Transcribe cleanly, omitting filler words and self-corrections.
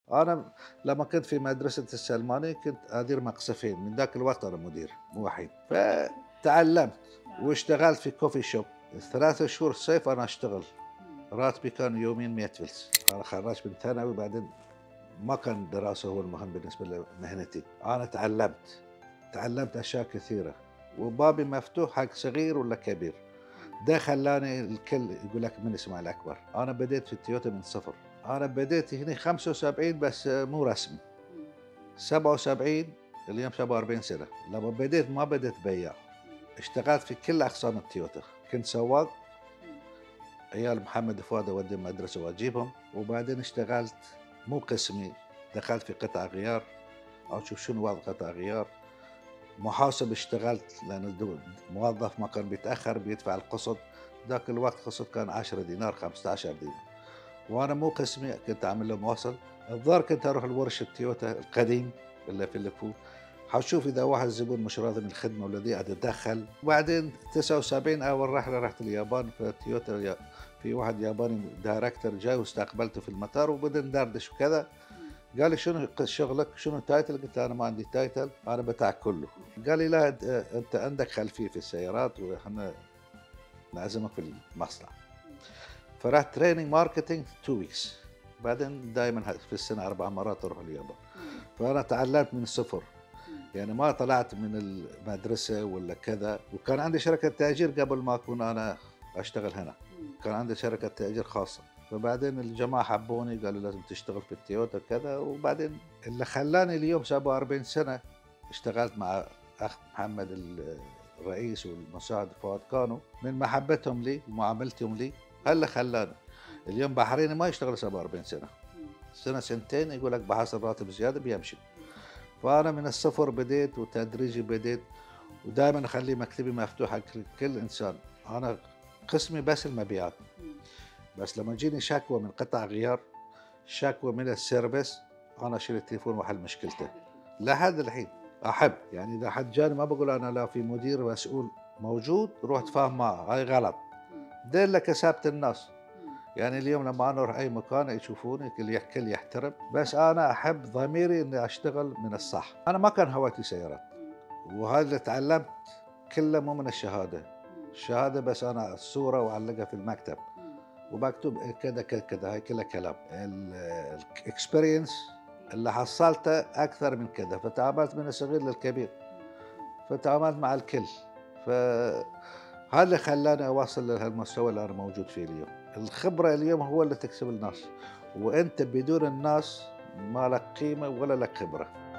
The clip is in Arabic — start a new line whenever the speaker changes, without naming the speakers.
أنا لمّا كنت في مدرسة السلماني كنت أدير مقصفين، من ذاك الوقت أنا مدير مو وحيد، فتعلمت
آه.
واشتغلت في coffee shop 3 شهور الصيف أنا أشتغل،
إمم.
راتبي كان يوميًا 100 فلس، أنا خرّجت من ثانوي بعدين ما كان الدراسة هو المهم بالنسبة لمهنتي، أنا تعلمت أشياء كثيرة، وبابي مفتوح حق صغير والّا كبير،
إمم.
ده خلّاني الكل يقول لك من يسمع الأكبر، أنا بديت في التويوتا من صفر، أنا بديت هني 75 بس مو رسمي.
إمم.
77 اليوم 47 سنة، لمّا بديت ما بديت بياع،
إمم.
اشتغلت في كل أقسام التويوتا، كنت سواق
إمم.
عيال محمد فؤاد أوديهم مدرسة وأجيبهم، وبعدين اشتغلت مو قسمي، دخلت في قطع غيار،
إمم.
أشوف شنو وضع قطع غيار، محاسب اشتغلت لأن موظف ما كان بيتأخر بيدفع القسط، ذاك الوقت قسط كان 10 دينار 15 دينار، وأنا مو قسمي كنت أعمل له موصل، الظاهر كنت أروح لورشة تويوتا القديم اللي في الكوت، حاشوف إذا واحد زبون مش راضي من الخدمة والّا ذي أتدخّل، وبعدين 79 أول رحلة رحت اليابان في تويوتا في واحد ياباني director جاي واستقبلته في المطار وبدنا ندردش وكذا،
إمم.
قال لي: "شنو شغلك؟ شنو الtitle؟" قُلت له: "أنا ما عندي title أنا بتاع كُلّه." قال لي: "لا أنت عندك خلفية في السيارات وإحنا نعزمك في المصنع."
إمم.
فرحت training marketing 2 weeks بعدين دايمًا في السنة 4 مرات أروح اليابان،
إمم.
فأنا تعلمت من الصفر.
إمم.
يعني ما طلعت من المدرسة والّا كذا، وكان عندي شركة تأجير قبل ما أكون أنا أشتغل هنا،
إمم.
كان عندي شركة تأجير خاصة، فبعدين الجماعة حبوني قالوا لازم تشتغل في التويوتا كذا، وبعدين اللي خلّاني اليوم 47 سنة اشتغلت مع أخ محمد الرئيس والمساعد فؤاد كانوا من محبتهم لي ومعاملتهم لي، اللي خلّاني،
إمم.
اليوم بحريني ما يشتغل 47 سنة،
إمم.
سنة سنتين يقول لك بحصل راتب زيادة بيمشي.
إمم.
فأنا من الصفر بديت وتدريجي بديت
إمم.
ودايمًا أخلّي مكتبي مفتوح حق كل إنسان، أنا قسمي بس المبيعات،
إمم.
بس لمّا تجيني شكوى من قطع غيار، شكوى من السيرفيس، أنا أشيل التليفون وأحل مشكلته،
لحد الحين.
لحد الحين
إمم.
أحب، يعني إذا حد جاني ما باقول أنا لا في مدير مسؤول موجود روح
إمم.
اتفاهم معه، هاي غلط،
إمم.
ده إلا كسبت الناس،
إمم.
يعني اليوم لمّا أنا أروح أي مكان يشوفوني الكل يحترم، بس أنا أحب ضميري إني أشتغل من
إمم.
الصح، أنا ما كان هوايتي سيارات.
إمم.
وهذا اللي اتعلمت كله مو من الشهادة،
إمم.
الشهادة بس أنا الصورة وأعلقها في المكتب
إمم. إمم.
ومكتوب كذا كذا كذا هاي كلها كلام الإكسبيرينس
إمم.
اللي حصلته أكثر من كذا فتعاملت من الصغير للكبير
إمم. إمم.
فتعاملت مع الكل فهذا اللي خلاني أوصل لهالمستوى اللي أنا موجود فيه اليوم الخبرة اليوم هو اللي تكسب الناس وأنت بدون الناس ما لك قيمة ولا لك خبرة.